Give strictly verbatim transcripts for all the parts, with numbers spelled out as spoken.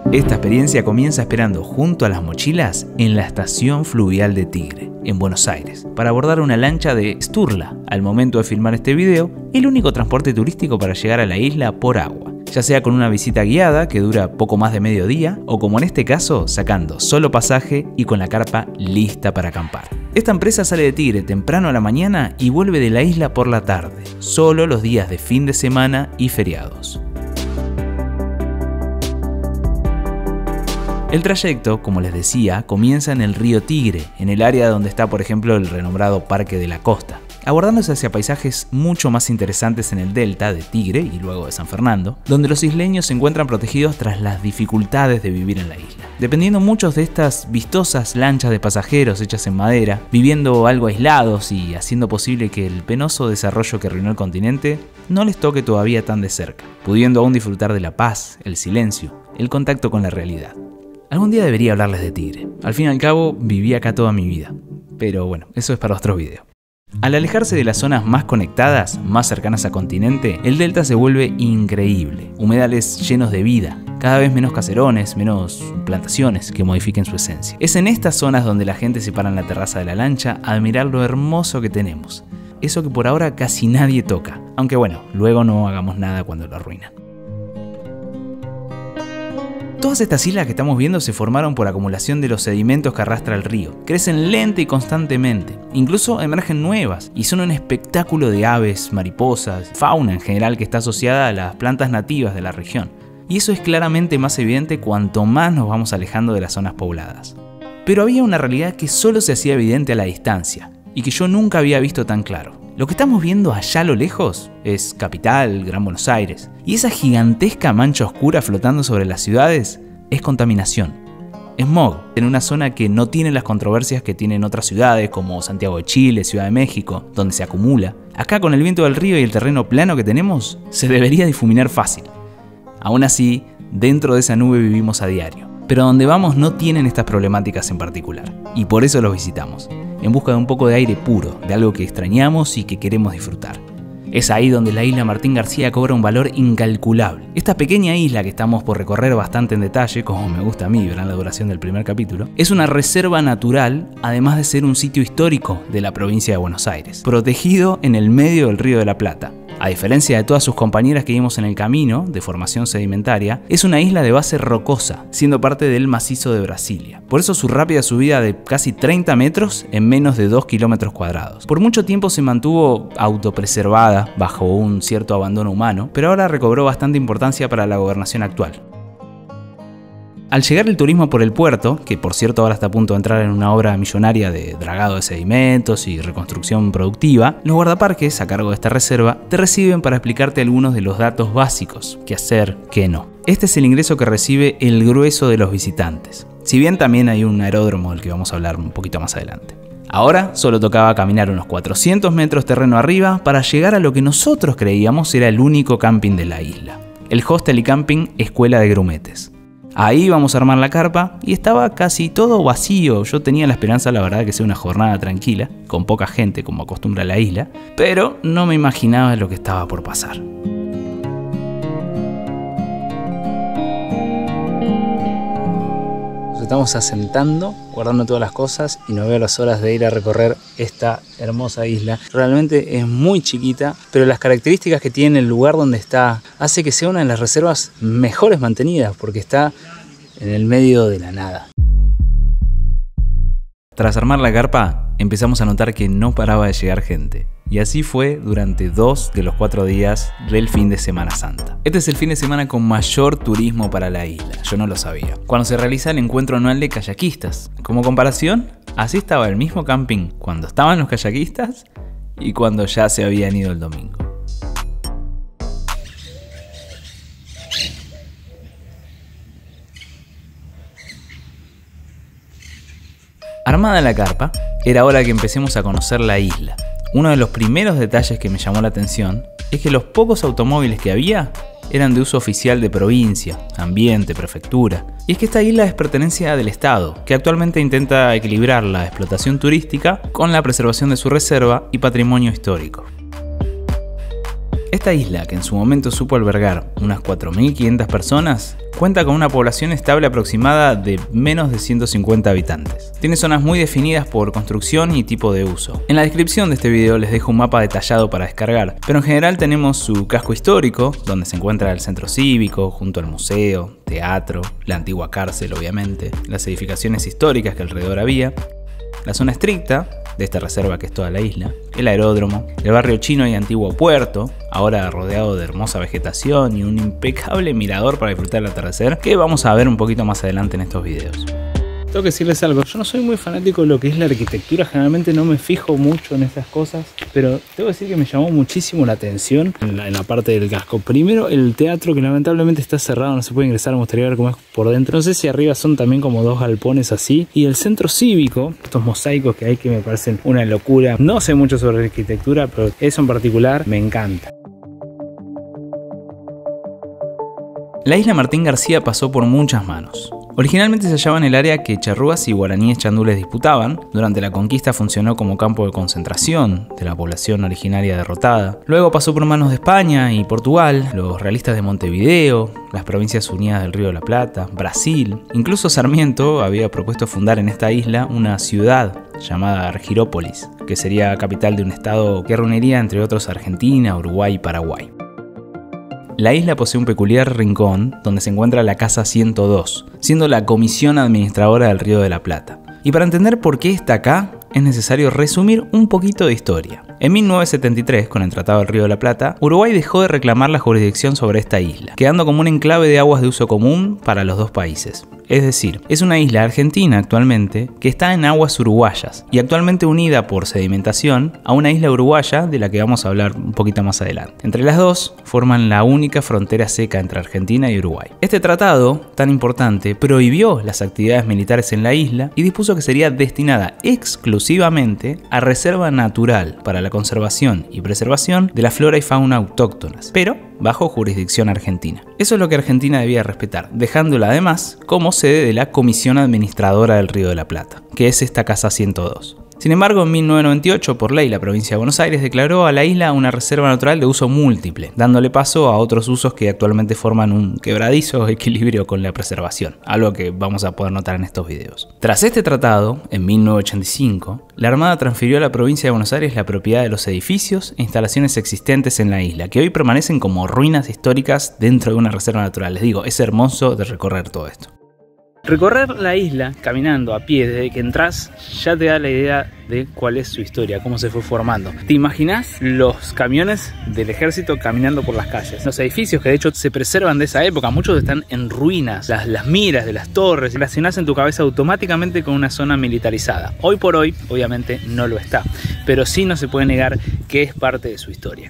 Esta experiencia comienza esperando junto a las mochilas en la estación fluvial de Tigre, en Buenos Aires, para abordar una lancha de Sturla. Al momento de filmar este video, el único transporte turístico para llegar a la isla por agua, ya sea con una visita guiada que dura poco más de medio día, o como en este caso, sacando solo pasaje y con la carpa lista para acampar. Esta empresa sale de Tigre temprano a la mañana y vuelve de la isla por la tarde, solo los días de fin de semana y feriados. El trayecto, como les decía, comienza en el río Tigre, en el área donde está, por ejemplo, el renombrado Parque de la Costa, abordándose hacia paisajes mucho más interesantes en el delta de Tigre y luego de San Fernando, donde los isleños se encuentran protegidos tras las dificultades de vivir en la isla. Dependiendo muchos de estas vistosas lanchas de pasajeros hechas en madera, viviendo algo aislados y haciendo posible que el penoso desarrollo que arruinó el continente no les toque todavía tan de cerca, pudiendo aún disfrutar de la paz, el silencio, el contacto con la realidad. Algún día debería hablarles de Tigre. Al fin y al cabo, viví acá toda mi vida. Pero bueno, eso es para otro video. Al alejarse de las zonas más conectadas, más cercanas a continente, el delta se vuelve increíble. Humedales llenos de vida, cada vez menos caserones, menos plantaciones que modifiquen su esencia. Es en estas zonas donde la gente se para en la terraza de la lancha a admirar lo hermoso que tenemos. Eso que por ahora casi nadie toca. Aunque bueno, luego no hagamos nada cuando lo arruinan. Todas estas islas que estamos viendo se formaron por acumulación de los sedimentos que arrastra el río. Crecen lenta y constantemente, incluso emergen nuevas y son un espectáculo de aves, mariposas, fauna en general que está asociada a las plantas nativas de la región. Y eso es claramente más evidente cuanto más nos vamos alejando de las zonas pobladas. Pero había una realidad que solo se hacía evidente a la distancia y que yo nunca había visto tan claro. Lo que estamos viendo allá a lo lejos es Capital, Gran Buenos Aires, y esa gigantesca mancha oscura flotando sobre las ciudades es contaminación. Smog, en una zona que no tiene las controversias que tienen otras ciudades como Santiago de Chile, Ciudad de México, donde se acumula. Acá con el viento del río y el terreno plano que tenemos, se debería difuminar fácil. Aún así, dentro de esa nube vivimos a diario. Pero donde vamos no tienen estas problemáticas en particular, y por eso los visitamos, en busca de un poco de aire puro, de algo que extrañamos y que queremos disfrutar. Es ahí donde la isla Martín García cobra un valor incalculable. Esta pequeña isla que estamos por recorrer bastante en detalle, como me gusta a mí, verán la duración del primer capítulo, es una reserva natural, además de ser un sitio histórico de la provincia de Buenos Aires, protegido en el medio del Río de la Plata. A diferencia de todas sus compañeras que vimos en el camino, de formación sedimentaria, es una isla de base rocosa, siendo parte del macizo de Brasilia. Por eso su rápida subida de casi treinta metros en menos de dos kilómetros cuadrados. Por mucho tiempo se mantuvo autopreservada, bajo un cierto abandono humano, pero ahora recobró bastante importancia para la gobernación actual. Al llegar el turismo por el puerto, que por cierto ahora está a punto de entrar en una obra millonaria de dragado de sedimentos y reconstrucción productiva, los guardaparques a cargo de esta reserva te reciben para explicarte algunos de los datos básicos, qué hacer, qué no. Este es el ingreso que recibe el grueso de los visitantes, si bien también hay un aeródromo del que vamos a hablar un poquito más adelante. Ahora solo tocaba caminar unos cuatrocientos metros terreno arriba para llegar a lo que nosotros creíamos era el único camping de la isla, el hostel y camping Escuela de Grumetes. Ahí vamos a armar la carpa y estaba casi todo vacío. Yo tenía la esperanza, la verdad, que sea una jornada tranquila, con poca gente como acostumbra la isla, pero no me imaginaba lo que estaba por pasar. Nos estamos asentando, guardando todas las cosas y no veo las horas de ir a recorrer esta hermosa isla. Realmente es muy chiquita, pero las características que tiene el lugar donde está hace que sea una de las reservas mejores mantenidas, porque está en el medio de la nada. Tras armar la carpa, empezamos a notar que no paraba de llegar gente. Y así fue durante dos de los cuatro días del fin de Semana Santa. Este es el fin de semana con mayor turismo para la isla, yo no lo sabía. Cuando se realiza el encuentro anual de kayakistas. Como comparación, así estaba el mismo camping cuando estaban los kayakistas y cuando ya se habían ido el domingo. Armada la carpa, era hora que empecemos a conocer la isla. Uno de los primeros detalles que me llamó la atención es que los pocos automóviles que había eran de uso oficial de provincia, ambiente, prefectura. Y es que esta isla es pertenencia del Estado, que actualmente intenta equilibrar la explotación turística con la preservación de su reserva y patrimonio histórico. Esta isla, que en su momento supo albergar unas cuatro mil quinientas personas, cuenta con una población estable aproximada de menos de ciento cincuenta habitantes. Tiene zonas muy definidas por construcción y tipo de uso. En la descripción de este video les dejo un mapa detallado para descargar, pero en general tenemos su casco histórico, donde se encuentra el centro cívico, junto al museo, teatro, la antigua cárcel obviamente, las edificaciones históricas que alrededor había, la zona estricta de esta reserva que es toda la isla, el aeródromo, el barrio chino y antiguo puerto, ahora rodeado de hermosa vegetación y un impecable mirador para disfrutar el atardecer, que vamos a ver un poquito más adelante en estos videos. Tengo que decirles algo, yo no soy muy fanático de lo que es la arquitectura, generalmente no me fijo mucho en estas cosas, pero tengo que decir que me llamó muchísimo la atención en la, en la parte del casco. Primero el teatro, que lamentablemente está cerrado, no se puede ingresar, me gustaría ver cómo es por dentro. No sé si arriba son también como dos galpones así. Y el centro cívico, estos mosaicos que hay que me parecen una locura. No sé mucho sobre arquitectura, pero eso en particular me encanta. La isla Martín García pasó por muchas manos. Originalmente se hallaba en el área que charrúas y guaraníes chandúes disputaban. Durante la conquista funcionó como campo de concentración de la población originaria derrotada. Luego pasó por manos de España y Portugal, los realistas de Montevideo, las Provincias Unidas del Río de la Plata, Brasil. Incluso Sarmiento había propuesto fundar en esta isla una ciudad llamada Argirópolis, que sería capital de un estado que reuniría entre otros Argentina, Uruguay y Paraguay. La isla posee un peculiar rincón donde se encuentra la Casa ciento dos, siendo la comisión administradora del Río de la Plata. Y para entender por qué está acá, es necesario resumir un poquito de historia. En mil novecientos setenta y tres, con el Tratado del Río de la Plata, Uruguay dejó de reclamar la jurisdicción sobre esta isla, quedando como un enclave de aguas de uso común para los dos países. Es decir, es una isla argentina actualmente que está en aguas uruguayas y actualmente unida por sedimentación a una isla uruguaya de la que vamos a hablar un poquito más adelante. Entre las dos forman la única frontera seca entre Argentina y Uruguay. Este tratado, tan importante, prohibió las actividades militares en la isla y dispuso que sería destinada exclusivamente a reserva natural para la conservación y preservación de la flora y fauna autóctonas, pero bajo jurisdicción argentina. Eso es lo que Argentina debía respetar, dejándola además como sede de la Comisión Administradora del Río de la Plata, que es esta Casa ciento dos. Sin embargo, en mil novecientos noventa y ocho, por ley, la provincia de Buenos Aires declaró a la isla una reserva natural de uso múltiple, dándole paso a otros usos que actualmente forman un quebradizo equilibrio con la preservación, algo que vamos a poder notar en estos videos. Tras este tratado, en mil novecientos ochenta y cinco, la Armada transfirió a la provincia de Buenos Aires la propiedad de los edificios e instalaciones existentes en la isla, que hoy permanecen como ruinas históricas dentro de una reserva natural. Les digo, es hermoso de recorrer todo esto. Recorrer la isla caminando a pie desde que entras ya te da la idea de cuál es su historia, cómo se fue formando. ¿Te imaginas los camiones del ejército caminando por las calles? Los edificios que de hecho se preservan de esa época, muchos están en ruinas, las, las miras de las torres, relacionás en tu cabeza automáticamente con una zona militarizada. Hoy por hoy, obviamente, no lo está, pero sí no se puede negar que es parte de su historia.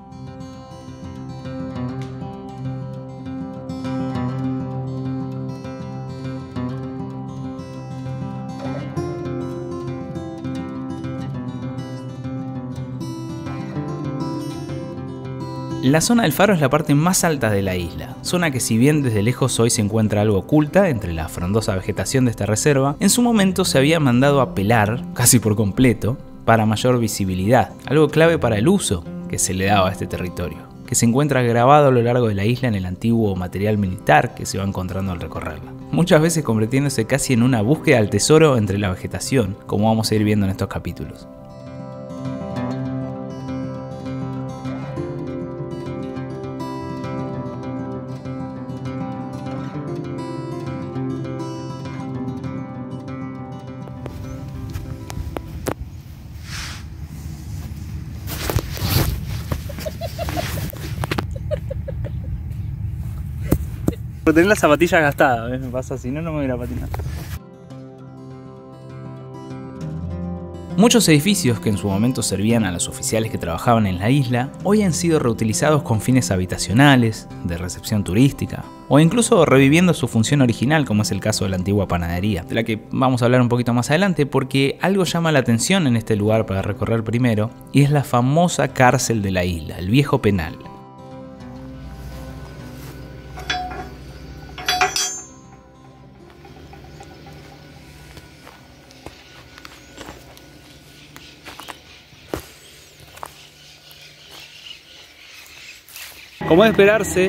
La zona del faro es la parte más alta de la isla, zona que si bien desde lejos hoy se encuentra algo oculta entre la frondosa vegetación de esta reserva, en su momento se había mandado a pelar, casi por completo, para mayor visibilidad, algo clave para el uso que se le daba a este territorio, que se encuentra grabado a lo largo de la isla en el antiguo material militar que se va encontrando al recorrerla, muchas veces convirtiéndose casi en una búsqueda al tesoro entre la vegetación, como vamos a ir viendo en estos capítulos. Por tener las zapatillas gastadas, ¿ves? Me pasa, si no, no me voy a ir a patinar. Muchos edificios que en su momento servían a los oficiales que trabajaban en la isla, hoy han sido reutilizados con fines habitacionales, de recepción turística, o incluso reviviendo su función original, como es el caso de la antigua panadería, de la que vamos a hablar un poquito más adelante, porque algo llama la atención en este lugar para recorrer primero, y es la famosa cárcel de la isla, el viejo penal. Como es de esperarse,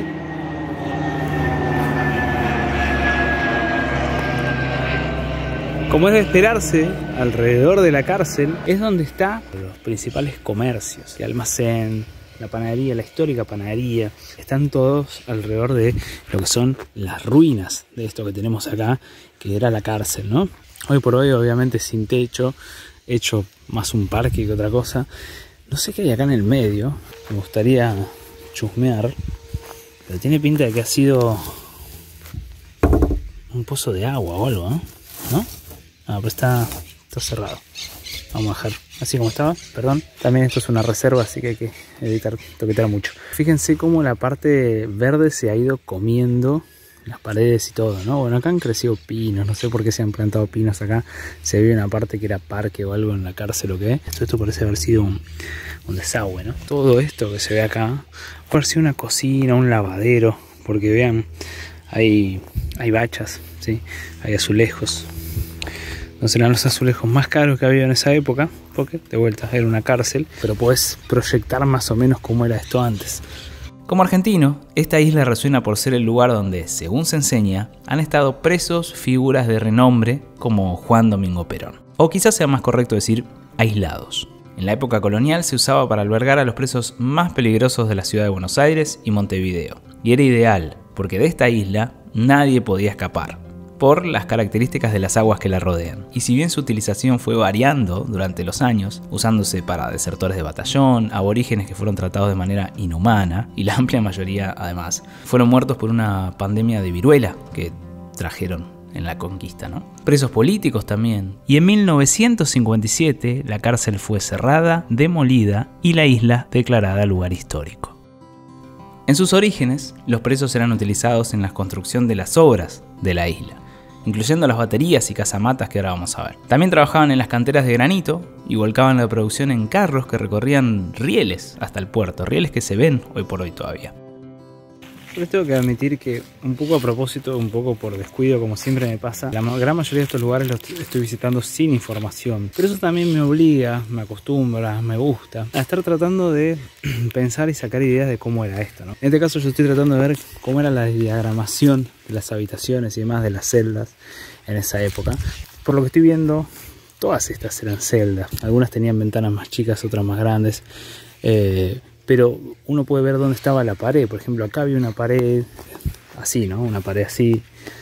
como es de esperarse, alrededor de la cárcel es donde están los principales comercios, el almacén, la panadería, la histórica panadería. Están todos alrededor de lo que son las ruinas de esto que tenemos acá, que era la cárcel, ¿no? Hoy por hoy, obviamente, sin techo, hecho más un parque que otra cosa. No sé qué hay acá en el medio, me gustaría chusmear, pero tiene pinta de que ha sido un pozo de agua o algo, ¿no? ¿No? Ah, pero está, está cerrado. Vamos a dejar así como estaba, perdón. También esto es una reserva, así que hay que evitar toquetear mucho. Fíjense cómo la parte verde se ha ido comiendo las paredes y todo, ¿no? Bueno, acá han crecido pinos, no sé por qué se han plantado pinos acá. Se ve una parte que era parque o algo en la cárcel o qué. Esto, esto parece haber sido un, un desagüe, ¿no? Todo esto que se ve acá puede haber sido una cocina, un lavadero, porque vean, hay, hay bachas, ¿sí? Hay azulejos. No serán los azulejos más caros que había en esa época, porque de vuelta era una cárcel, pero podés proyectar más o menos cómo era esto antes. Como argentino, esta isla resuena por ser el lugar donde, según se enseña, han estado presos figuras de renombre como Juan Domingo Perón. O quizás sea más correcto decir aislados. En la época colonial se usaba para albergar a los presos más peligrosos de la ciudad de Buenos Aires y Montevideo. Y era ideal, porque de esta isla nadie podía escapar, por las características de las aguas que la rodean. Y si bien su utilización fue variando durante los años, usándose para desertores de batallón, aborígenes que fueron tratados de manera inhumana, y la amplia mayoría, además, fueron muertos por una pandemia de viruela que trajeron en la conquista, ¿no? Presos políticos también. Y en mil novecientos cincuenta y siete la cárcel fue cerrada, demolida y la isla declarada lugar histórico. En sus orígenes, los presos eran utilizados en la construcción de las obras de la isla, incluyendo las baterías y casamatas que ahora vamos a ver. También trabajaban en las canteras de granito y volcaban la producción en carros que recorrían rieles hasta el puerto, rieles que se ven hoy por hoy todavía. Yo les tengo que admitir que un poco a propósito, un poco por descuido, como siempre me pasa, la gran mayoría de estos lugares los estoy visitando sin información. Pero eso también me obliga, me acostumbra, me gusta a estar tratando de pensar y sacar ideas de cómo era esto, ¿no? En este caso yo estoy tratando de ver cómo era la diagramación de las habitaciones y demás de las celdas en esa época. Por lo que estoy viendo, todas estas eran celdas. Algunas tenían ventanas más chicas, otras más grandes. Eh, pero uno puede ver dónde estaba la pared. Por ejemplo, acá había una pared así, ¿no? Una pared así.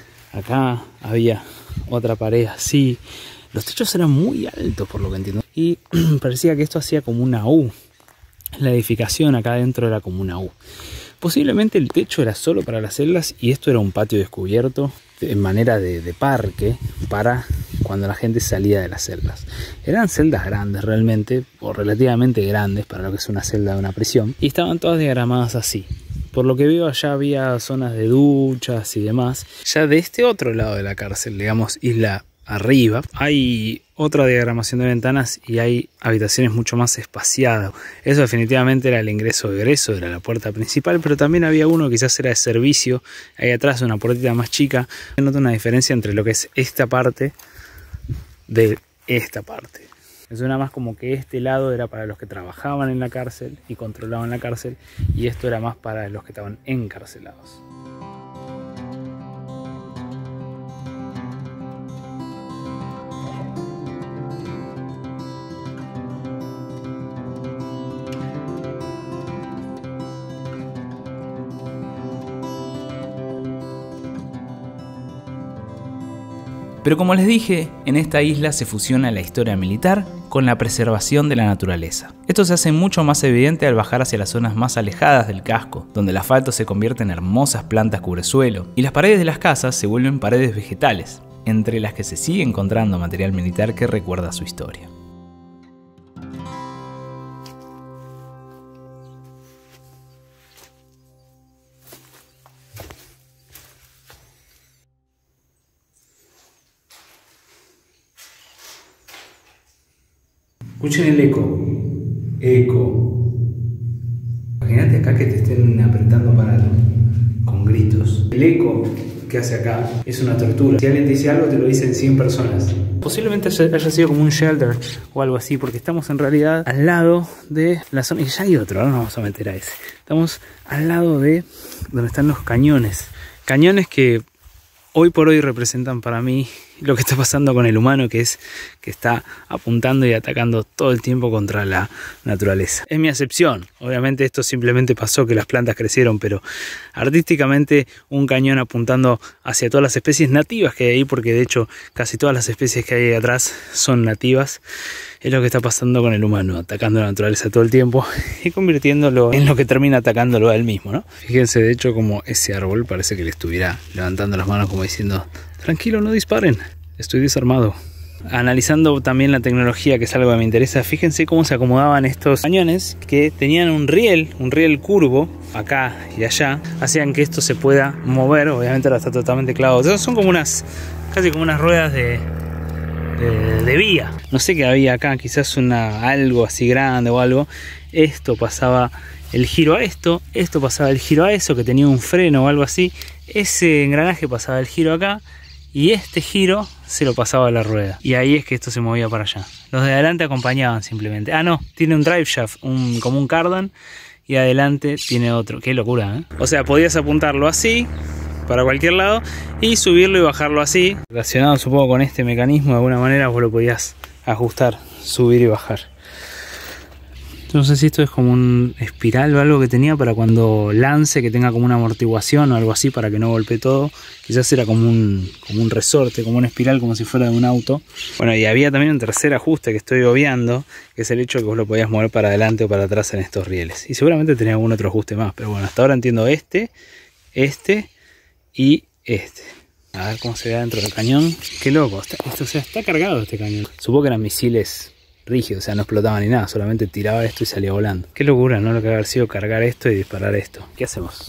Acá había otra pared así. Los techos eran muy altos, por lo que entiendo. Y parecía que esto hacía como una U. La edificación acá adentro era como una U. Posiblemente el techo era solo para las celdas y esto era un patio descubierto en manera de, de parque para cuando la gente salía de las celdas. Eran celdas grandes realmente, o relativamente grandes para lo que es una celda de una prisión, y estaban todas diagramadas así. Por lo que veo, allá había zonas de duchas y demás. Ya de este otro lado de la cárcel, digamos isla arriba, hay otra diagramación de ventanas y hay habitaciones mucho más espaciadas. Eso definitivamente era el ingreso-egreso, era la puerta principal, pero también había uno que quizás era de servicio, ahí atrás una puertita más chica. Se nota una diferencia entre lo que es esta parte de esta parte. Me suena más como que este lado era para los que trabajaban en la cárcel y controlaban la cárcel, y esto era más para los que estaban encarcelados. Pero como les dije, en esta isla se fusiona la historia militar con la preservación de la naturaleza. Esto se hace mucho más evidente al bajar hacia las zonas más alejadas del casco, donde el asfalto se convierte en hermosas plantas cubresuelo y las paredes de las casas se vuelven paredes vegetales, entre las que se sigue encontrando material militar que recuerda su historia. Escuchen el eco. Eco. Imagínate acá que te estén apretando para algo, con gritos. El eco que hace acá es una tortura. Si alguien te dice algo, te lo dicen cien personas. Posiblemente haya sido como un shelter o algo así, porque estamos en realidad al lado de la zona. Y ya hay otro, ahora nos vamos a meter a ese. Estamos al lado de donde están los cañones. Cañones que hoy por hoy representan para mí lo que está pasando con el humano, que es que está apuntando y atacando todo el tiempo contra la naturaleza. Es mi acepción. Obviamente esto simplemente pasó, que las plantas crecieron, pero artísticamente un cañón apuntando hacia todas las especies nativas que hay ahí, porque de hecho casi todas las especies que hay ahí atrás son nativas. Es lo que está pasando con el humano, atacando la naturaleza todo el tiempo y convirtiéndolo en lo que termina atacándolo a él mismo, ¿no? Fíjense de hecho como ese árbol parece que le estuviera levantando las manos como diciendo: tranquilo, no disparen, estoy desarmado. Analizando también la tecnología, que es algo que me interesa, fíjense cómo se acomodaban estos cañones que tenían un riel, un riel curvo acá y allá, hacían que esto se pueda mover. Obviamente ahora está totalmente clavado. Entonces son como unas, casi como unas ruedas de... De, de vía. No sé qué había acá, quizás una, algo así grande o algo. Esto pasaba el giro a esto, esto pasaba el giro a eso, que tenía un freno o algo así. Ese engranaje pasaba el giro acá y este giro se lo pasaba a la rueda. Y ahí es que esto se movía para allá. Los de adelante acompañaban simplemente. Ah, no, tiene un drive shaft, un, como un cardan, y adelante tiene otro. Qué locura, ¿eh? O sea, podías apuntarlo así para cualquier lado y subirlo y bajarlo así. Relacionado supongo con este mecanismo, de alguna manera vos lo podías ajustar, subir y bajar. No sé si esto es como un espiral o algo que tenía para cuando lance, que tenga como una amortiguación o algo así para que no golpee todo. Quizás era como un, como un resorte, como una espiral, como si fuera de un auto. Bueno, y había también un tercer ajuste que estoy obviando, que es el hecho de que vos lo podías mover para adelante o para atrás en estos rieles. Y seguramente tenía algún otro ajuste más, pero bueno, hasta ahora entiendo este, este y este. A ver cómo se ve dentro del cañón. Qué loco, está, esto, o sea, está cargado este cañón. Supongo que eran misiles rígidos, o sea, no explotaban ni nada, solamente tiraba esto y salía volando. Qué locura, ¿no? Lo que haber sido cargar esto y disparar esto. ¿Qué hacemos?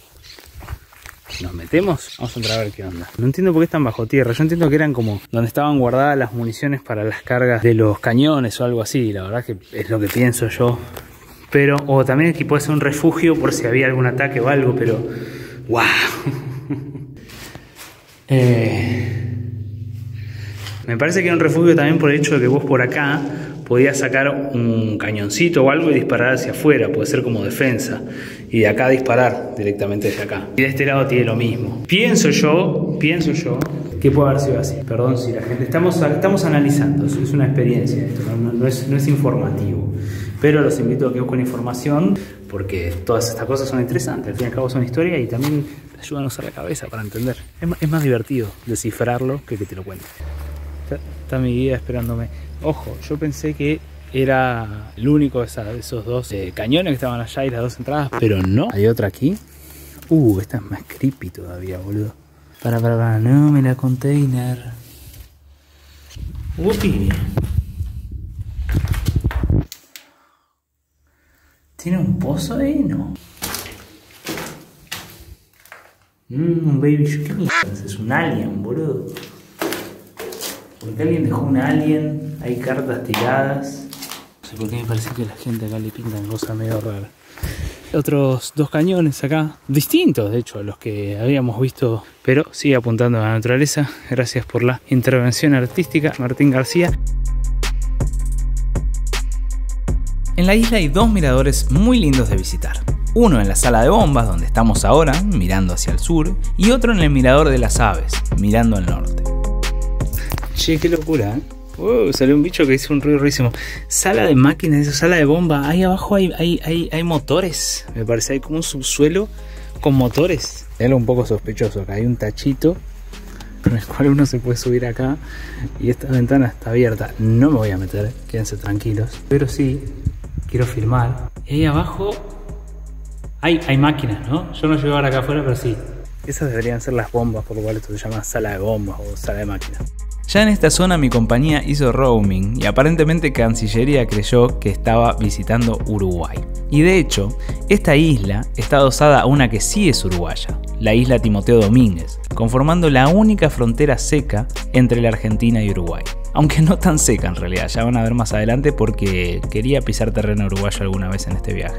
¿Nos metemos? Vamos a entrar a ver qué onda. No entiendo por qué están bajo tierra. Yo entiendo que eran como donde estaban guardadas las municiones para las cargas de los cañones o algo así. La verdad que es lo que pienso yo. Pero, o también aquí puede ser un refugio por si había algún ataque o algo, pero... ¡wow! eh... Me parece que era un refugio también por el hecho de que vos por acá podías sacar un cañoncito o algo y disparar hacia afuera, puede ser como defensa. Y de acá disparar directamente desde acá. Y de este lado tiene lo mismo. Pienso yo, pienso yo, que puede haber sido así. Perdón si la gente... Estamos, estamos analizando, es una experiencia esto, no, no, es, no es informativo. Pero los invito a que busquen información, porque todas estas cosas son interesantes. Al fin y al cabo son historia y también te ayudan a usar la cabeza para entender. Es más, es más divertido descifrarlo que que te lo cuente. Está, está mi guía esperándome. Ojo, yo pensé que era el único de, esa, de esos dos eh, cañones que estaban allá y las dos entradas, pero no. Hay otra aquí. Uh, esta es más creepy todavía, boludo. Para, para, para, no me la container. Upi. ¿Tiene un pozo ahí? No. Mmm, un baby shark. ¿Qué mierda? Es un alien, boludo. Porque alguien dejó un alien, hay cartas tiradas. No sé por qué me parece que la gente acá le pintan cosas medio raras. Otros dos cañones acá, distintos de hecho a los que habíamos visto, pero sigue apuntando a la naturaleza. Gracias por la intervención artística, Martín García. En la isla hay dos miradores muy lindos de visitar. Uno en la sala de bombas, donde estamos ahora, mirando hacia el sur, y otro en el mirador de las aves, mirando al norte. Che, qué locura, ¿eh? Uh, salió un bicho que hizo un ruido ruísimo. Sala de máquinas, sala de bomba. Ahí abajo hay, hay, hay, hay motores. Me parece, hay como un subsuelo con motores. Es algo un poco sospechoso. Acá hay un tachito con el cual uno se puede subir acá. Y esta ventana está abierta. No me voy a meter, quédense tranquilos. Pero sí, quiero filmar. Y ahí abajo hay, hay máquinas, ¿no? Yo no llego ahora acá afuera, pero sí. Esas deberían ser las bombas, por lo cual esto se llama sala de bombas o sala de máquinas. Ya en esta zona mi compañía hizo roaming y aparentemente Cancillería creyó que estaba visitando Uruguay. Y de hecho, esta isla está adosada a una que sí es uruguaya, la isla Timoteo Domínguez, conformando la única frontera seca entre la Argentina y Uruguay. Aunque no tan seca en realidad, ya van a ver más adelante porque quería pisar terreno uruguayo alguna vez en este viaje.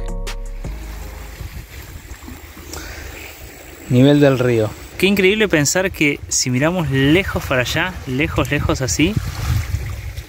Nivel del río. Qué increíble pensar que si miramos lejos para allá, lejos, lejos así,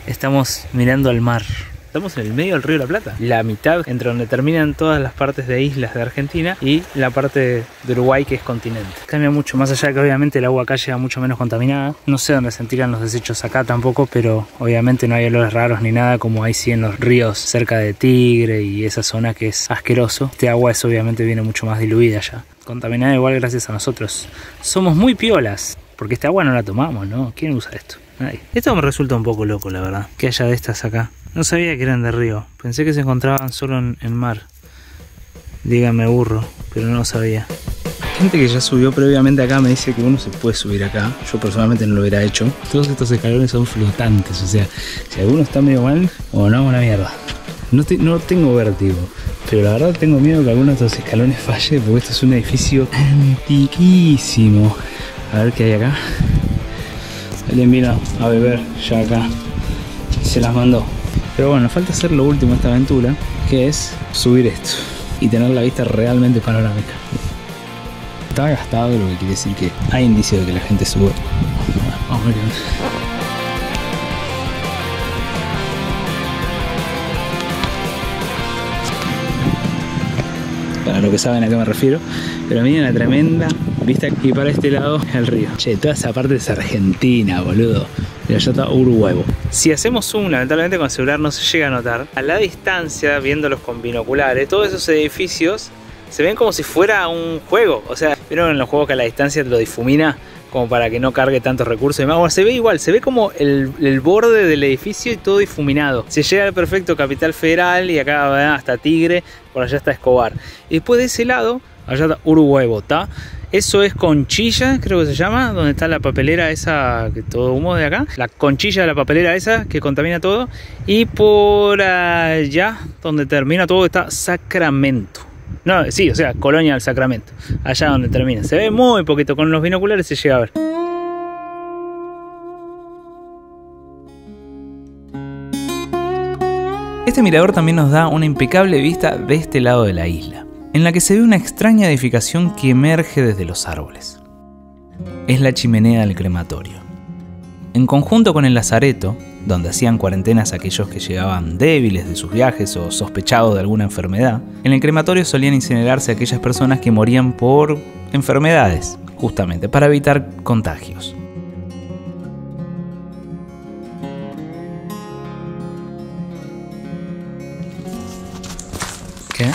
Estamos mirando al mar. Estamos en el medio del río de la Plata, la mitad entre donde terminan todas las partes de islas de Argentina y la parte de Uruguay que es continente. Cambia mucho, más allá de que obviamente el agua acá llega mucho menos contaminada. No sé dónde se tiran los desechos acá tampoco, pero obviamente no hay olores raros ni nada como hay sí en los ríos cerca de Tigre y esa zona que es asqueroso. Este agua es obviamente viene mucho más diluida ya. Contaminada igual gracias a nosotros. Somos muy piolas, porque esta agua no la tomamos, ¿no? ¿Quién usa esto? Nadie. Esto me resulta un poco loco, la verdad, que haya de estas acá. No sabía que eran de río, pensé que se encontraban solo en, en mar. Dígame burro, pero no lo sabía. Gente que ya subió previamente acá me dice que uno se puede subir acá. Yo personalmente no lo hubiera hecho. Todos estos escalones son flotantes, o sea, si alguno está medio mal, o no, una mierda. No, te, no tengo vértigo, pero la verdad tengo miedo que alguno de estos escalones falle, porque esto es un edificio antiquísimo. A ver qué hay acá. Alguien vino a beber ya acá y se las mandó. Pero bueno, falta hacer lo último de esta aventura, que es subir esto y tener la vista realmente panorámica. Está gastado, lo que quiere decir que hay indicios de que la gente sube. Bueno, vamos a ver. Para lo que saben a qué me refiero, pero miren la tremenda vista. Y para este lado el río. Che, toda esa parte es Argentina, boludo. Y allá está Uruguay. Si hacemos zoom, lamentablemente con el celular no se llega a notar. A la distancia, viéndolos con binoculares, todos esos edificios se ven como si fuera un juego. O sea, vieron en los juegos que a la distancia te lo difumina como para que no cargue tantos recursos y demás. Bueno, se ve igual, se ve como el, el borde del edificio y todo difuminado. Se llega al perfecto Capital Federal y acá ¿verdad? Hasta Tigre, por allá está Escobar. Y después de ese lado, allá está Uruguay, ¿tá? Eso es Conchilla, creo que se llama, donde está la papelera esa, que todo humo de acá. La Conchilla de la papelera esa, que contamina todo. Y por allá, donde termina todo, está Sacramento. No, sí, o sea, Colonia del Sacramento. Allá donde termina. Se ve muy poquito, con los binoculares se llega a ver. Este mirador también nos da una impecable vista de este lado de la isla, en la que se ve una extraña edificación que emerge desde los árboles. Es la chimenea del crematorio. En conjunto con el lazareto, donde hacían cuarentenas aquellos que llegaban débiles de sus viajes o sospechados de alguna enfermedad, en el crematorio solían incinerarse aquellas personas que morían por enfermedades, justamente para evitar contagios. ¿Qué?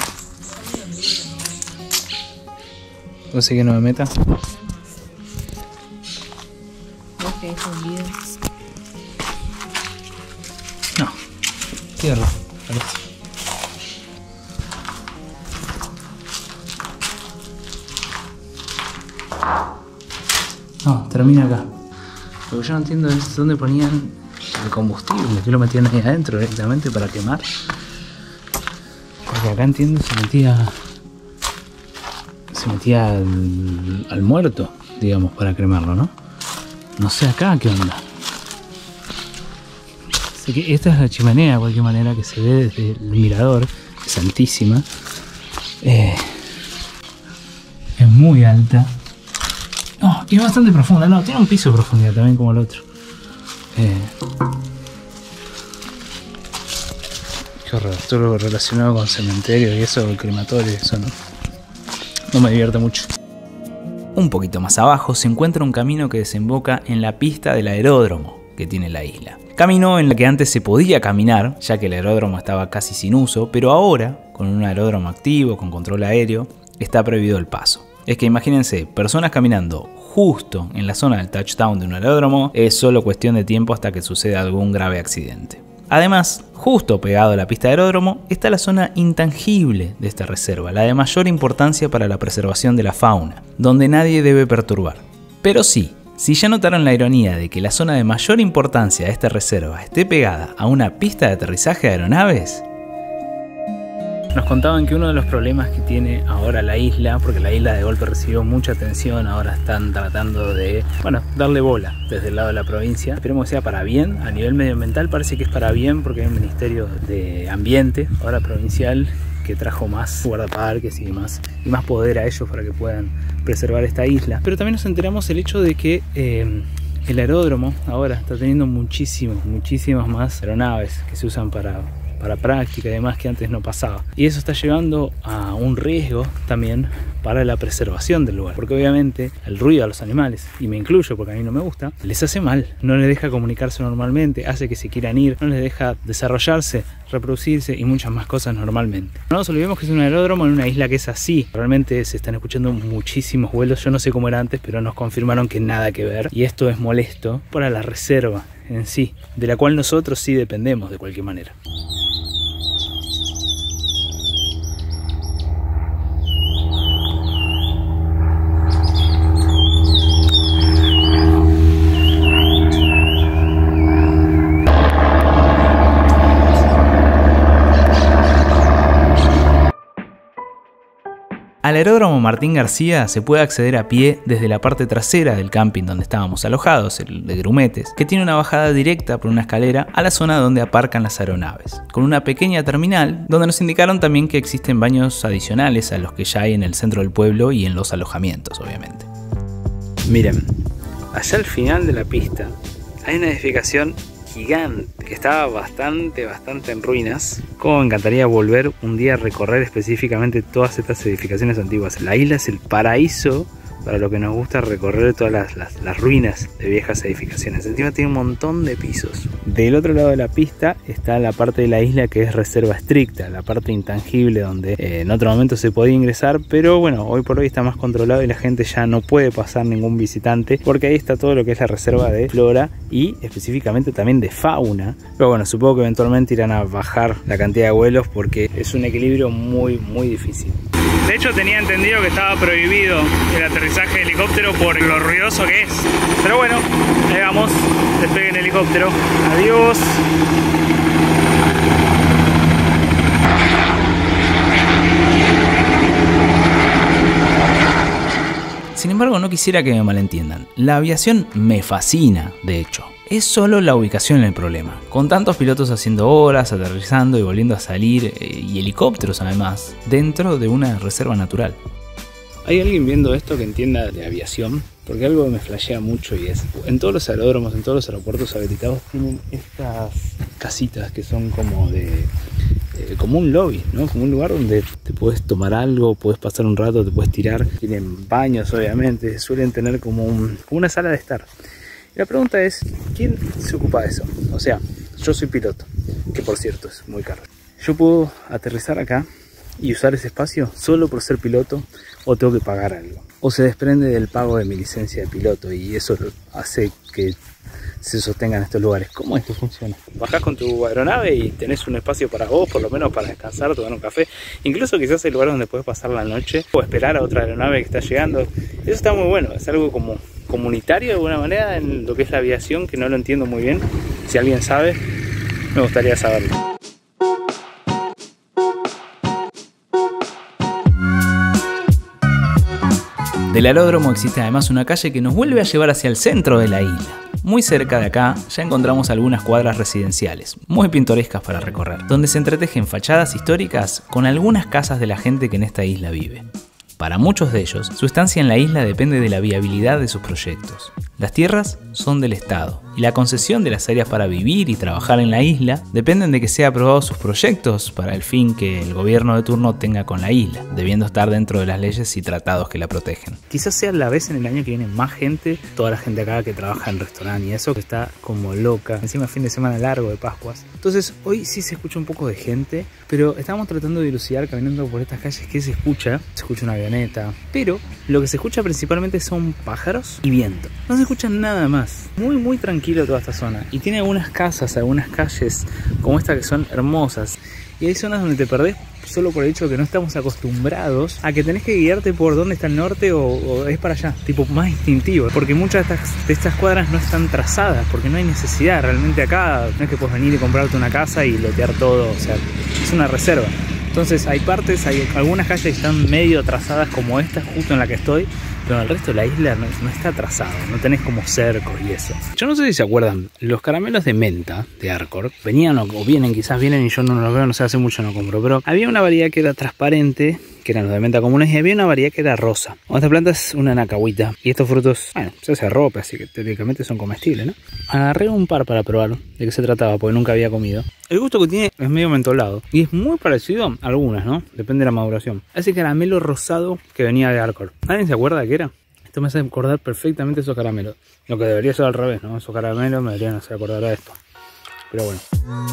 ¿Vos sé que no me meta? No. Tierra. No, termina acá. Lo que yo no entiendo es dónde ponían el combustible, que lo metían ahí adentro directamente para quemar. Porque acá entiendo se metía. Se metía al, al muerto, digamos, para cremarlo, ¿no? No sé acá qué onda. Así que esta es la chimenea, de cualquier manera, que se ve desde el mirador. Es altísima. Eh, es muy alta. Oh, y es bastante profunda. No, tiene un piso de profundidad también como el otro. Eh, qué horror. Todo lo relacionado con cementerio y eso, el crematorio, eso no. No me divierte mucho. Un poquito más abajo se encuentra un camino que desemboca en la pista del aeródromo que tiene la isla. Camino en el que antes se podía caminar, ya que el aeródromo estaba casi sin uso, pero ahora, con un aeródromo activo, con control aéreo, está prohibido el paso. Es que imagínense, personas caminando justo en la zona del touchdown de un aeródromo, es solo cuestión de tiempo hasta que suceda algún grave accidente. Además, justo pegado a la pista de aeródromo está la zona intangible de esta reserva, la de mayor importancia para la preservación de la fauna, donde nadie debe perturbar. Pero sí, si ya notaron la ironía de que la zona de mayor importancia de esta reserva esté pegada a una pista de aterrizaje de aeronaves, nos contaban que uno de los problemas que tiene ahora la isla, porque la isla de golpe recibió mucha atención, ahora están tratando de, bueno, darle bola desde el lado de la provincia. Esperemos que sea para bien, a nivel medioambiental parece que es para bien, porque hay un ministerio de ambiente, ahora provincial, que trajo más guardaparques y más, y más poder a ellos para que puedan preservar esta isla. Pero también nos enteramos el hecho de que eh, El aeródromo ahora está teniendo muchísimos, muchísimas más aeronaves que se usan para, para práctica y demás que antes no pasaba. Y eso está llevando a un riesgo también para la preservación del lugar, porque obviamente el ruido a los animales, y me incluyo porque a mí no me gusta, les hace mal, no les deja comunicarse normalmente, hace que se quieran ir, no les deja desarrollarse, reproducirse y muchas más cosas normalmente. No nos olvidemos que es un aeródromo en una isla que es así. Realmente se están escuchando muchísimos vuelos, yo no sé cómo era antes, pero nos confirmaron que nada que ver, y esto es molesto para la reserva en sí, de la cual nosotros sí dependemos de cualquier manera. Al aeródromo Martín García se puede acceder a pie desde la parte trasera del camping donde estábamos alojados, el de Grumetes, que tiene una bajada directa por una escalera a la zona donde aparcan las aeronaves, con una pequeña terminal donde nos indicaron también que existen baños adicionales a los que ya hay en el centro del pueblo y en los alojamientos, obviamente. Miren, allá al final de la pista hay una edificación gigante que estaba bastante, bastante en ruinas. Como me encantaría volver un día a recorrer específicamente todas estas edificaciones antiguas. La isla es el paraíso para lo que nos gusta recorrer todas las, las, las ruinas de viejas edificaciones. Encima tiene un montón de pisos. Del otro lado de la pista está la parte de la isla que es reserva estricta, la parte intangible donde eh, en otro momento se podía ingresar, pero bueno, hoy por hoy está más controlado y la gente ya no puede pasar ningún visitante, porque ahí está todo lo que es la reserva de flora y específicamente también de fauna. Pero bueno, supongo que eventualmente irán a bajar la cantidad de vuelos porque es un equilibrio muy, muy difícil. De hecho tenía entendido que estaba prohibido el aterrizaje de helicóptero por lo ruidoso que es. Pero bueno, ahí vamos, despegue en helicóptero. Adiós. Sin embargo, no quisiera que me malentiendan. La aviación me fascina, de hecho. Es solo la ubicación el problema. Con tantos pilotos haciendo horas, aterrizando y volviendo a salir, eh, y helicópteros además, dentro de una reserva natural. ¿Hay alguien viendo esto que entienda de aviación? Porque algo me flashea mucho y es, en todos los aeródromos, en todos los aeropuertos habilitados tienen estas casitas que son como de... Eh, como un lobby, ¿no? Como un lugar donde te puedes tomar algo, puedes pasar un rato, te puedes tirar. Tienen baños, obviamente, suelen tener como, un, como una sala de estar. Y la pregunta es, ¿quién se ocupa de eso? O sea, yo soy piloto, que por cierto es muy caro. ¿Yo puedo aterrizar acá y usar ese espacio solo por ser piloto o tengo que pagar algo? O se desprende del pago de mi licencia de piloto y eso hace que se sostengan en estos lugares. ¿Cómo esto funciona? Bajás con tu aeronave y tenés un espacio para vos, por lo menos para descansar, tomar un café. Incluso quizás hay lugares donde puedes pasar la noche o esperar a otra aeronave que está llegando. Eso está muy bueno, es algo como comunitario de alguna manera en lo que es la aviación, que no lo entiendo muy bien. Si alguien sabe, me gustaría saberlo. Del aeródromo existe además una calle que nos vuelve a llevar hacia el centro de la isla. Muy cerca de acá ya encontramos algunas cuadras residenciales, muy pintorescas para recorrer, donde se entretejen fachadas históricas con algunas casas de la gente que en esta isla vive. Para muchos de ellos, su estancia en la isla depende de la viabilidad de sus proyectos. Las tierras son del Estado y la concesión de las áreas para vivir y trabajar en la isla dependen de que sean aprobados sus proyectos para el fin que el gobierno de turno tenga con la isla, debiendo estar dentro de las leyes y tratados que la protegen. Quizás sea la vez en el año que viene más gente, toda la gente acá que trabaja en restaurante y eso, que está como loca, encima fin de semana largo de Pascuas. Entonces hoy sí se escucha un poco de gente, pero estamos tratando de dilucidar caminando por estas calles qué se escucha. Se escucha una avioneta, pero lo que se escucha principalmente son pájaros y viento. No se escucha nada más. Muy muy tranquilo toda esta zona. Y tiene algunas casas, algunas calles como esta que son hermosas. Y hay zonas donde te perdés solo por el hecho de que no estamos acostumbrados a que tenés que guiarte por dónde está el norte o, o es para allá, tipo más instintivo. Porque muchas de estas, de estas cuadras no están trazadas, porque no hay necesidad. Realmente acá no es que puedes venir y comprarte una casa y lotear todo, o sea, es una reserva. Entonces hay partes, hay algunas calles que están medio trazadas como esta, justo en la que estoy, pero el resto de la isla no, no está trazado, no tenés como cercos y eso. Yo no sé si se acuerdan, los caramelos de menta de Arcor venían o, o vienen, quizás vienen y yo no los veo, no sé, hace mucho no compro, pero había una variedad que era transparente, que eran los de menta comunes, y había una variedad que era rosa. Esta planta es una nacahuita y estos frutos, bueno, se hace ropa, así que técnicamente son comestibles, ¿no? Agarré un par para probarlo, de qué se trataba, porque nunca había comido. El gusto que tiene es medio mentolado y es muy parecido a algunas, ¿no? Depende de la maduración. Ese caramelo rosado que venía de Arcor. ¿Alguien se acuerda de qué era? Esto me hace acordar perfectamente esos caramelos. Lo que debería ser al revés, ¿no? Esos caramelos me deberían hacer acordar a esto. Pero bueno.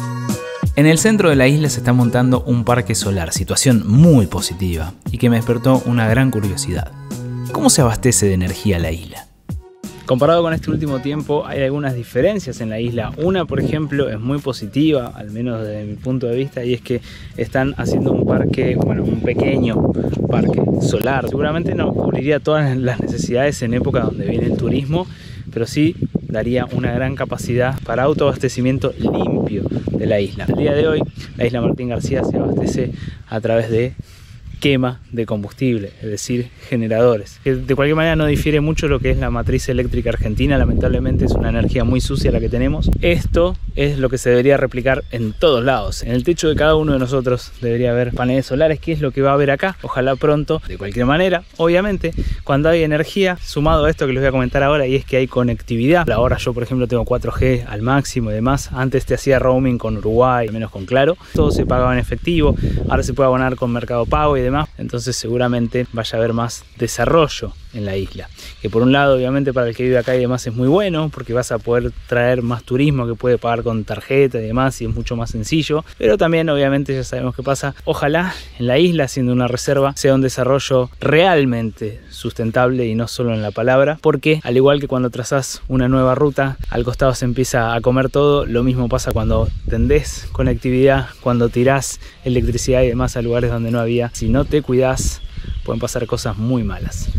En el centro de la isla se está montando un parque solar, situación muy positiva y que me despertó una gran curiosidad. ¿Cómo se abastece de energía la isla? Comparado con este último tiempo hay algunas diferencias en la isla. Una, por ejemplo, es muy positiva, al menos desde mi punto de vista, y es que están haciendo un parque, bueno, un pequeño parque solar. Seguramente no cubriría todas las necesidades en época donde viene el turismo, pero sí daría una gran capacidad para autoabastecimiento limpio de la isla. Al día de hoy, la isla Martín García se abastece a través de quema de combustible, es decir, generadores. Que de cualquier manera no difiere mucho lo que es la matriz eléctrica argentina, lamentablemente es una energía muy sucia la que tenemos. Esto es lo que se debería replicar en todos lados. En el techo de cada uno de nosotros debería haber paneles solares, que es lo que va a haber acá, ojalá pronto. De cualquier manera, obviamente, cuando hay energía, sumado a esto que les voy a comentar ahora, y es que hay conectividad. Ahora yo, por ejemplo, tengo cuatro G al máximo y demás. Antes te hacía roaming con Uruguay, al menos con Claro. Todo se pagaba en efectivo, ahora se puede abonar con Mercado Pago y demás. Entonces seguramente vaya a haber más desarrollo en la isla, que por un lado obviamente para el que vive acá y demás es muy bueno, porque vas a poder traer más turismo que puede pagar con tarjeta y demás, y es mucho más sencillo, pero también obviamente ya sabemos qué pasa. Ojalá en la isla, siendo una reserva, sea un desarrollo realmente sustentable y no solo en la palabra, porque al igual que cuando trazás una nueva ruta, al costado se empieza a comer todo. Lo mismo pasa cuando tendés conectividad, cuando tirás electricidad y demás a lugares donde no había. Si no te cuidás, pueden pasar cosas muy malas.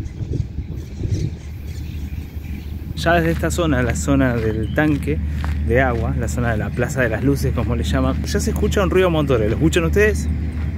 Ya desde esta zona, la zona del tanque de agua, la zona de la Plaza de las Luces, como le llaman, ya se escucha un ruido de motores. ¿Lo escuchan ustedes?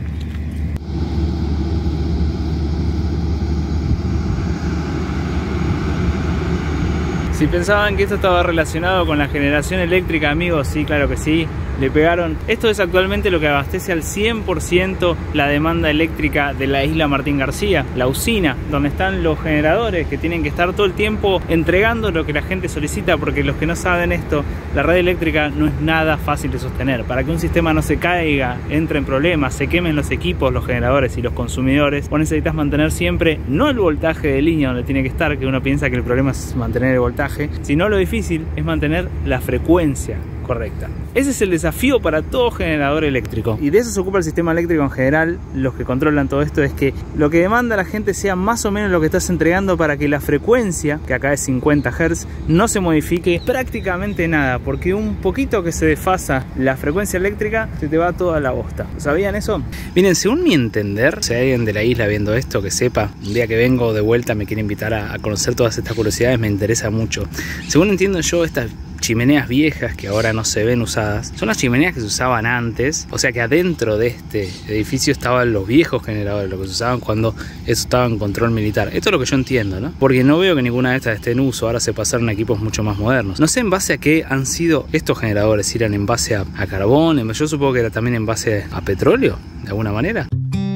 Si pensaban que esto estaba relacionado con la generación eléctrica, amigos, sí, claro que sí, le pegaron. Esto es actualmente lo que abastece al cien por ciento la demanda eléctrica de la isla Martín García, la usina, donde están los generadores que tienen que estar todo el tiempo entregando lo que la gente solicita, porque los que no saben esto, la red eléctrica no es nada fácil de sostener. Para que un sistema no se caiga, entre en problemas, se quemen los equipos, los generadores y los consumidores, vos necesitas mantener siempre, no el voltaje de línea donde tiene que estar, que uno piensa que el problema es mantener el voltaje, sino lo difícil es mantener la frecuencia correcta. Ese es el desafío para todo generador eléctrico, y de eso se ocupa el sistema eléctrico en general. Los que controlan todo esto es que lo que demanda la gente sea más o menos lo que estás entregando, para que la frecuencia, que acá es cincuenta hertz, no se modifique prácticamente nada, porque un poquito que se desfasa la frecuencia eléctrica se te va toda la bosta. ¿Sabían eso? Miren, según mi entender, si hay alguien de la isla viendo esto que sepa, un día que vengo de vuelta me quiere invitar a, a conocer todas estas curiosidades, me interesa mucho. Según entiendo yo, estas chimeneas viejas que ahora no se ven usadas son las chimeneas que se usaban antes, o sea que adentro de este edificio estaban los viejos generadores, lo que se usaban cuando eso estaba en control militar. Esto es lo que yo entiendo, ¿no? Porque no veo que ninguna de estas esté en uso, ahora se pasaron a equipos mucho más modernos. No sé en base a qué han sido estos generadores, si eran en base a, a carbón, yo supongo que era también en base a petróleo, de alguna manera.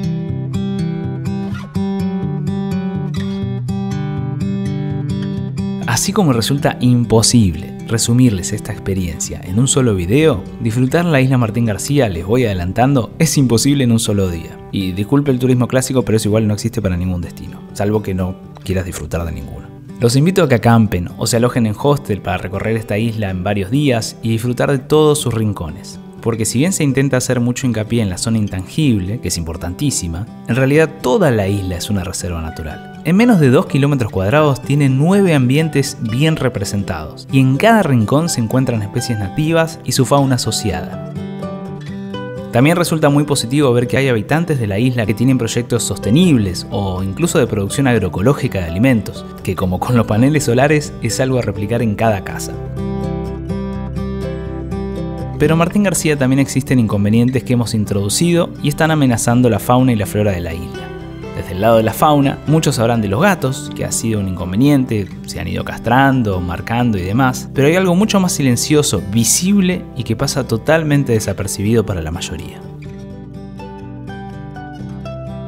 Así como resulta imposible resumirles esta experiencia en un solo video, disfrutar la isla Martín García, les voy adelantando, es imposible en un solo día. Y disculpe el turismo clásico, pero eso igual no existe para ningún destino, salvo que no quieras disfrutar de ninguno. Los invito a que acampen o se alojen en hostel para recorrer esta isla en varios días y disfrutar de todos sus rincones. Porque si bien se intenta hacer mucho hincapié en la zona intangible, que es importantísima, en realidad toda la isla es una reserva natural. En menos de dos kilómetros cuadrados tiene nueve ambientes bien representados, y en cada rincón se encuentran especies nativas y su fauna asociada. También resulta muy positivo ver que hay habitantes de la isla que tienen proyectos sostenibles o incluso de producción agroecológica de alimentos, que como con los paneles solares es algo a replicar en cada casa. Pero en Martín García también existen inconvenientes que hemos introducido y están amenazando la fauna y la flora de la isla. Desde el lado de la fauna, muchos sabrán de los gatos, que ha sido un inconveniente, se han ido castrando, marcando y demás, pero hay algo mucho más silencioso, visible y que pasa totalmente desapercibido para la mayoría.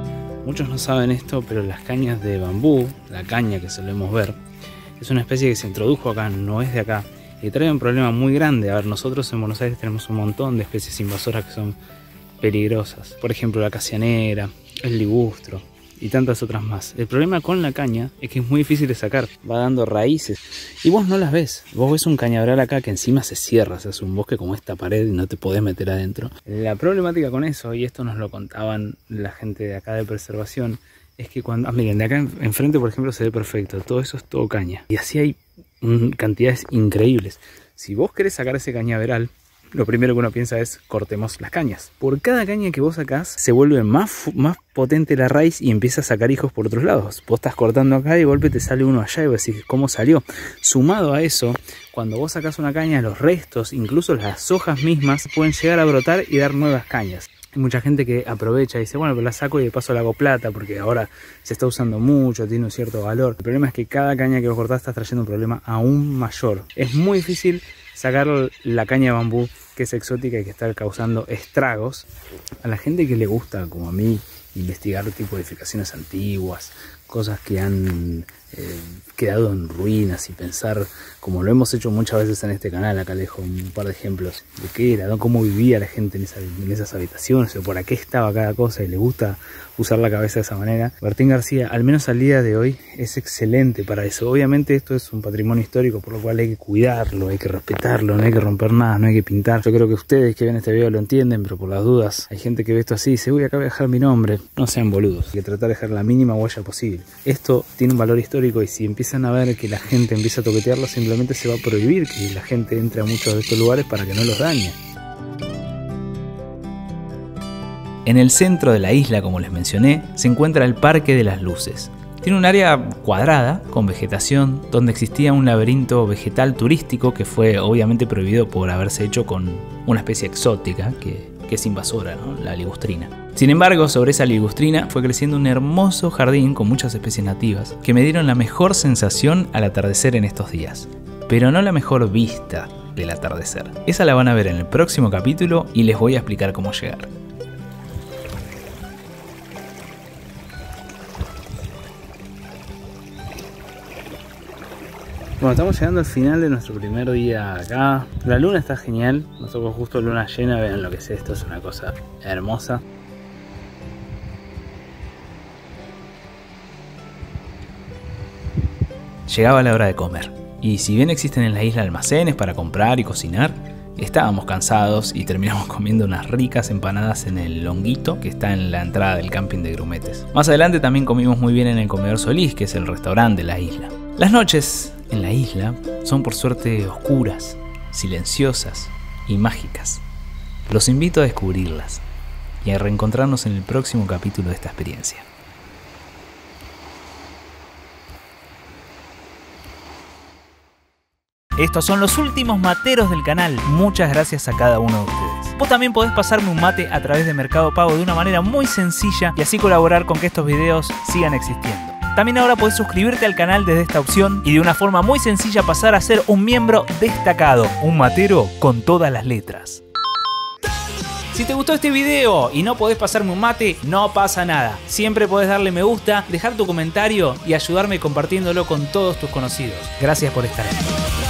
Muchos no saben esto, pero las cañas de bambú, la caña que solemos ver, es una especie que se introdujo acá, no es de acá, y trae un problema muy grande. A ver, nosotros en Buenos Aires tenemos un montón de especies invasoras que son peligrosas. Por ejemplo, la casianera, el ligustro y tantas otras más. El problema con la caña es que es muy difícil de sacar, va dando raíces y vos no las ves. Vos ves un cañaveral acá que encima se cierra, se hace un bosque como esta pared y no te podés meter adentro. La problemática con eso, y esto nos lo contaban la gente de acá de preservación, es que cuando... Ah, miren, de acá enfrente por ejemplo se ve perfecto, todo eso es todo caña. Y así hay mm, cantidades increíbles. Si vos querés sacar ese cañaveral, lo primero que uno piensa es cortemos las cañas. Por cada caña que vos sacás se vuelve más, más potente la raíz y empieza a sacar hijos por otros lados. Vos estás cortando acá y de golpe te sale uno allá y vos decís ¿cómo salió? Sumado a eso, cuando vos sacás una caña, los restos, incluso las hojas mismas, pueden llegar a brotar y dar nuevas cañas. Hay mucha gente que aprovecha y dice, bueno, pero la saco y de paso la hago plata porque ahora se está usando mucho, tiene un cierto valor. El problema es que cada caña que vos cortás está trayendo un problema aún mayor. Es muy difícil sacar la caña de bambú que es exótica y que está causando estragos. A la gente que le gusta, como a mí, investigar tipo de edificaciones antiguas, cosas que han eh, quedado en ruinas y pensar, como lo hemos hecho muchas veces en este canal, acá les dejo un par de ejemplos de qué era, ¿no? Cómo vivía la gente en, esa, en esas habitaciones o por qué estaba cada cosa y le gusta usar la cabeza de esa manera. Martín García, al menos al día de hoy, es excelente para eso. Obviamente esto es un patrimonio histórico por lo cual hay que cuidarlo, hay que respetarlo, no hay que romper nada, no hay que pintar. Yo creo que ustedes que ven este video lo entienden, pero por las dudas hay gente que ve esto así y dice, uy, acá voy a dejar mi nombre. No sean boludos, hay que tratar de dejar la mínima huella posible. Esto tiene un valor histórico y si empiezan a ver que la gente empieza a toquetearlo, simplemente se va a prohibir que la gente entre a muchos de estos lugares para que no los dañe. En el centro de la isla, como les mencioné, se encuentra el Parque de las Luces. Tiene un área cuadrada con vegetación donde existía un laberinto vegetal turístico que fue obviamente prohibido por haberse hecho con una especie exótica que, que es invasora, ¿no? La ligustrina. Sin embargo, sobre esa ligustrina fue creciendo un hermoso jardín con muchas especies nativas que me dieron la mejor sensación al atardecer en estos días, pero no la mejor vista del atardecer. Esa la van a ver en el próximo capítulo y les voy a explicar cómo llegar. Bueno, estamos llegando al final de nuestro primer día acá. La luna está genial, nos tocó justo luna llena, vean lo que es esto, es una cosa hermosa. Llegaba la hora de comer, y si bien existen en la isla almacenes para comprar y cocinar, estábamos cansados y terminamos comiendo unas ricas empanadas en el Longuito que está en la entrada del camping de Grumetes. Más adelante también comimos muy bien en el Comedor Solís, que es el restaurante de la isla. Las noches en la isla son por suerte oscuras, silenciosas y mágicas. Los invito a descubrirlas y a reencontrarnos en el próximo capítulo de esta experiencia. Estos son los últimos materos del canal. Muchas gracias a cada uno de ustedes. Vos también podés pasarme un mate a través de Mercado Pago de una manera muy sencilla y así colaborar con que estos videos sigan existiendo. También ahora podés suscribirte al canal desde esta opción y de una forma muy sencilla pasar a ser un miembro destacado. Un matero con todas las letras. Si te gustó este video y no podés pasarme un mate, no pasa nada. Siempre podés darle me gusta, dejar tu comentario y ayudarme compartiéndolo con todos tus conocidos. Gracias por estar aquí.